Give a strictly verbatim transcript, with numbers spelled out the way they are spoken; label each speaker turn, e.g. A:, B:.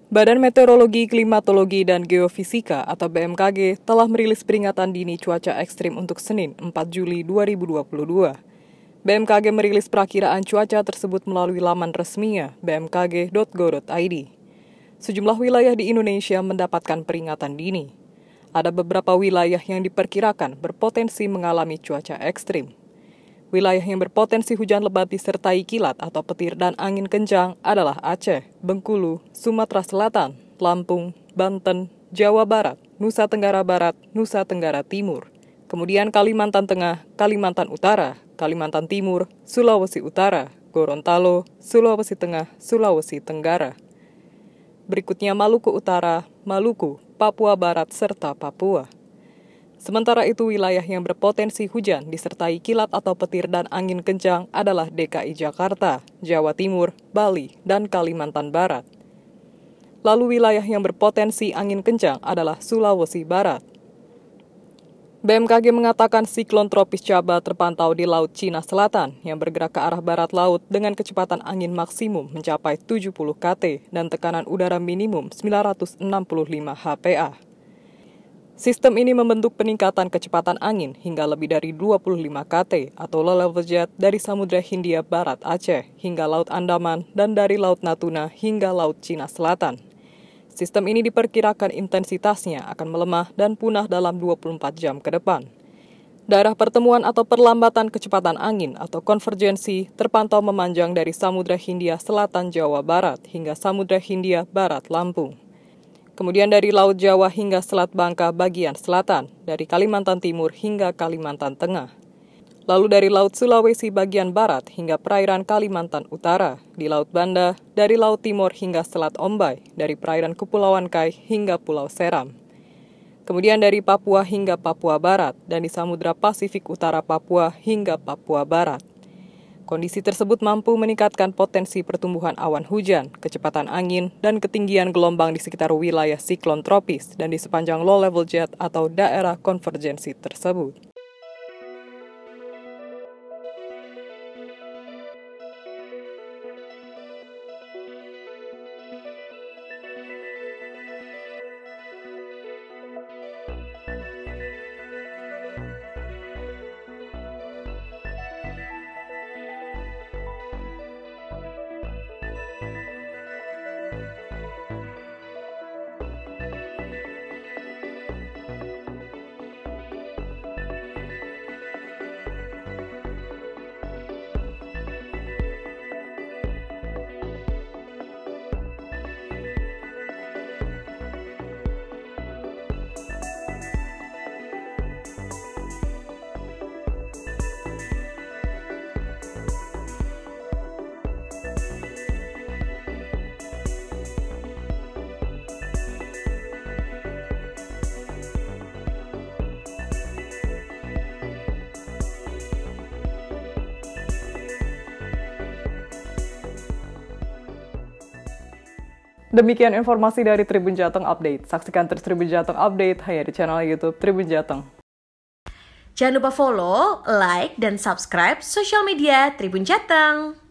A: Badan Meteorologi, Klimatologi, dan Geofisika atau B M K G telah merilis peringatan dini cuaca ekstrim untuk Senin, empat Juli dua ribu dua puluh dua. B M K G merilis perakiraan cuaca tersebut melalui laman resminya b m k g dot go dot i d. Sejumlah wilayah di Indonesia mendapatkan peringatan dini. Ada beberapa wilayah yang diperkirakan berpotensi mengalami cuaca ekstrim. Wilayah yang berpotensi hujan lebat disertai kilat atau petir dan angin kencang adalah Aceh, Bengkulu, Sumatera Selatan, Lampung, Banten, Jawa Barat, Nusa Tenggara Barat, Nusa Tenggara Timur, kemudian Kalimantan Tengah, Kalimantan Utara, Kalimantan Timur, Sulawesi Utara, Gorontalo, Sulawesi Tengah, Sulawesi Tenggara. Berikutnya Maluku Utara, Maluku, Papua Barat, serta Papua. Sementara itu, wilayah yang berpotensi hujan disertai kilat atau petir dan angin kencang adalah D K I Jakarta, Jawa Timur, Bali, dan Kalimantan Barat. Lalu wilayah yang berpotensi angin kencang adalah Sulawesi Barat. B M K G mengatakan siklon tropis Chaba terpantau di Laut Cina Selatan yang bergerak ke arah barat laut dengan kecepatan angin maksimum mencapai tujuh puluh knot dan tekanan udara minimum sembilan ratus enam puluh lima H P A. Sistem ini membentuk peningkatan kecepatan angin hingga lebih dari dua puluh lima knot atau low level jet dari Samudra Hindia Barat Aceh hingga Laut Andaman dan dari Laut Natuna hingga Laut Cina Selatan. Sistem ini diperkirakan intensitasnya akan melemah dan punah dalam dua puluh empat jam ke depan. Daerah pertemuan atau perlambatan kecepatan angin atau konvergensi terpantau memanjang dari Samudra Hindia Selatan Jawa Barat hingga Samudra Hindia Barat Lampung. Kemudian dari Laut Jawa hingga Selat Bangka bagian selatan, dari Kalimantan Timur hingga Kalimantan Tengah. Lalu dari Laut Sulawesi bagian barat hingga perairan Kalimantan Utara, di Laut Banda, dari Laut Timur hingga Selat Ombai, dari perairan Kepulauan Kai hingga Pulau Seram. Kemudian dari Papua hingga Papua Barat, dan di Samudra Pasifik Utara Papua hingga Papua Barat. Kondisi tersebut mampu meningkatkan potensi pertumbuhan awan hujan, kecepatan angin, dan ketinggian gelombang di sekitar wilayah siklon tropis dan di sepanjang low level jet atau daerah konvergensi tersebut. Demikian informasi dari Tribun Jateng Update. Saksikan terus Tribun Jateng Update hanya di channel YouTube Tribun Jateng.
B: Jangan lupa follow, like, dan subscribe sosial media Tribun Jateng.